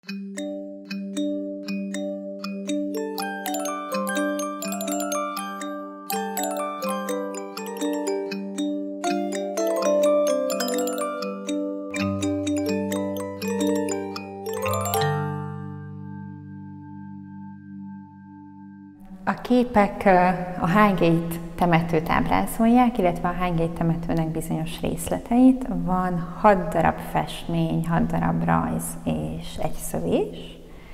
A képek a Highgate temetőt ábrázolják, illetve a Highgate temetőnek bizonyos részleteit. Van 6 darab festmény, 6 darab rajz és egy szövés.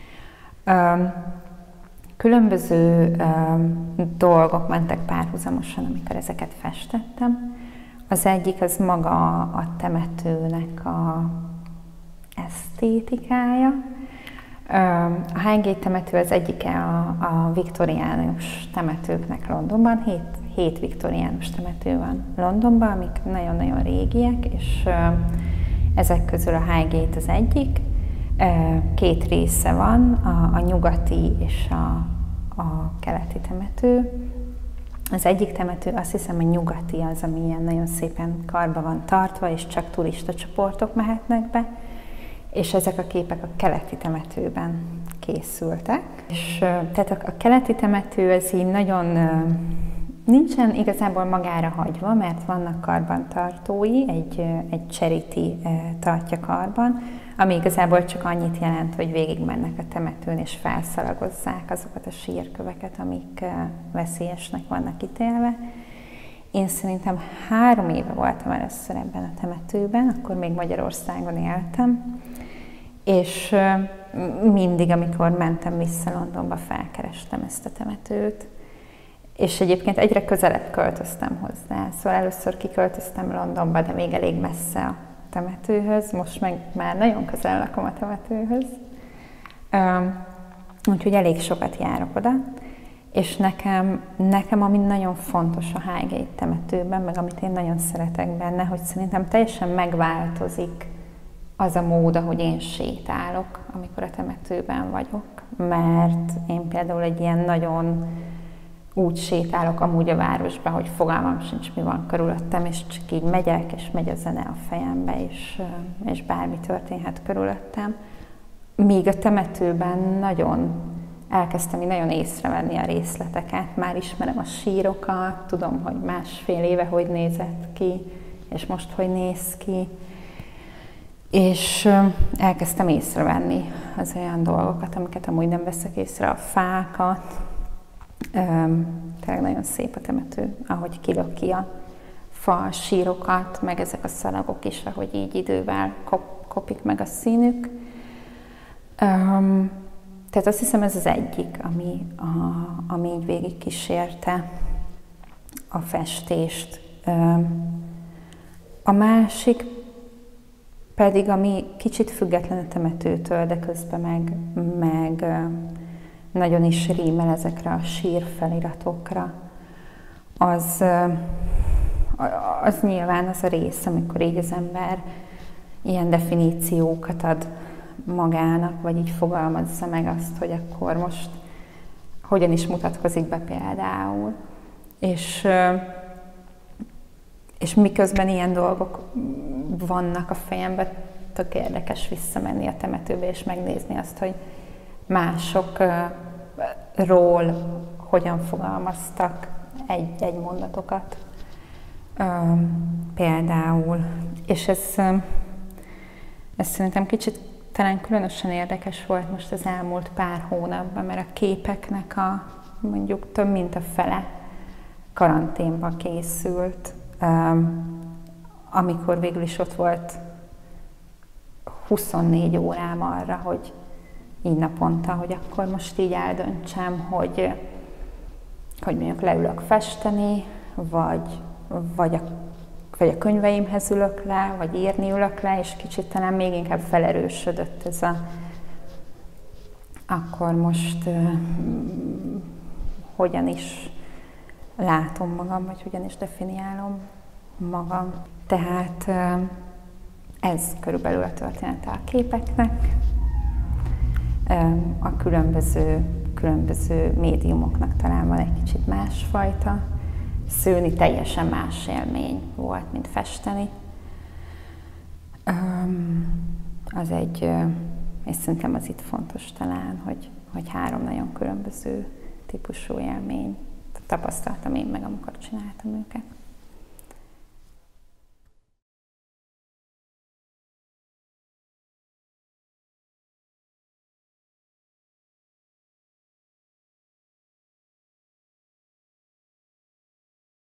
Különböző dolgok mentek párhuzamosan, amikor ezeket festettem. Az egyik az maga a temetőnek a esztétikája. A Highgate temető az egyike a viktoriánus temetőknek Londonban. 7 viktoriánus temető van Londonban, amik nagyon-nagyon régiek, és ezek közül a Highgate az egyik. 2 része van, a nyugati és a keleti temető. Az egyik temető, azt hiszem a nyugati az, ami ilyen nagyon szépen karba van tartva, és csak turista csoportok mehetnek be. És ezek a képek a keleti temetőben készültek. És tehát a keleti temető az így nagyon nincsen igazából magára hagyva, mert vannak karbantartói, egy charity tartja karban, ami igazából csak annyit jelent, hogy végigmennek a temetőn és felszalagozzák azokat a sírköveket, amik veszélyesnek vannak ítélve. Én szerintem 3 éve voltam először ebben a temetőben, akkor még Magyarországon éltem, és mindig, amikor mentem vissza Londonba, felkerestem ezt a temetőt. És egyébként egyre közelebb költöztem hozzá. Szóval először kiköltöztem Londonba, de még elég messze a temetőhöz, most meg már nagyon közel lakom a temetőhöz. Úgyhogy elég sokat járok oda. És nekem ami nagyon fontos a Highgate temetőben, meg amit én nagyon szeretek benne, hogy szerintem teljesen megváltozik az a mód, ahogy én sétálok, amikor a temetőben vagyok. Mert én például egy ilyen nagyon úgy sétálok amúgy a városba, hogy fogalmam sincs, mi van körülöttem, és csak így megyek, és megy a zene a fejembe, és bármi történhet körülöttem. Míg a temetőben elkezdtem így nagyon észrevenni a részleteket, már ismerem a sírokat, tudom, hogy 1,5 éve hogy nézett ki, és most hogy néz ki, és elkezdtem észrevenni az olyan dolgokat, amiket amúgy nem veszek észre, a fákat. Tényleg nagyon szép a temető, ahogy kilöki a fa sírokat, meg ezek a szalagok is, ahogy így idővel kopik meg a színük. Tehát azt hiszem, ez az egyik, ami így végig kísérte a festést. A másik pedig, ami kicsit független a temetőtől, de közben meg nagyon is rímel ezekre a sírfeliratokra, az nyilván az a rész, amikor így az ember ilyen definíciókat ad magának, vagy így fogalmazza meg azt, hogy akkor most hogyan is mutatkozik be például. És miközben ilyen dolgok vannak a fejemben, tök érdekes visszamenni a temetőbe, és megnézni azt, hogy másokról hogyan fogalmaztak egy mondatokat. Például. És ez szerintem kicsit talán különösen érdekes volt most az elmúlt pár hónapban, mert a képeknek mondjuk több mint a fele karanténba készült, amikor végül is ott volt 24 órám arra, hogy így naponta, hogy akkor most így eldöntsem, hogy mondjuk leülök festeni, vagy a könyveimhez ülök le, vagy írni ülök le, és kicsit talán még inkább felerősödött ez akkor most hogyan is látom magam, vagy hogyan is definiálom magam. Tehát ez körülbelül a története a képeknek. A különböző médiumoknak talán van egy kicsit másfajta. Szőni teljesen más élmény volt, mint festeni. Az egy És szerintem az itt fontos talán, hogy 3 nagyon különböző típusú élmény tapasztaltam én meg, amikor csináltam őket.